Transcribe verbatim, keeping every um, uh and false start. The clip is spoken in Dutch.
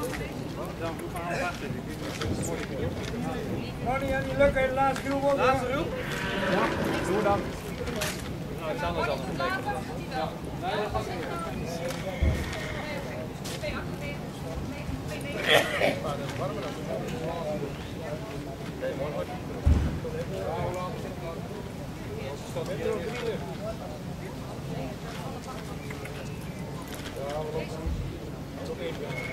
Dan doe maar wachten. Ronnie, aan die lukken, de laatste groep ook. Laatste groep? Ja, doe dan. Nou, het is anders dan een teken. Ja. Nee, dat gaat niet. Ja, we lopen.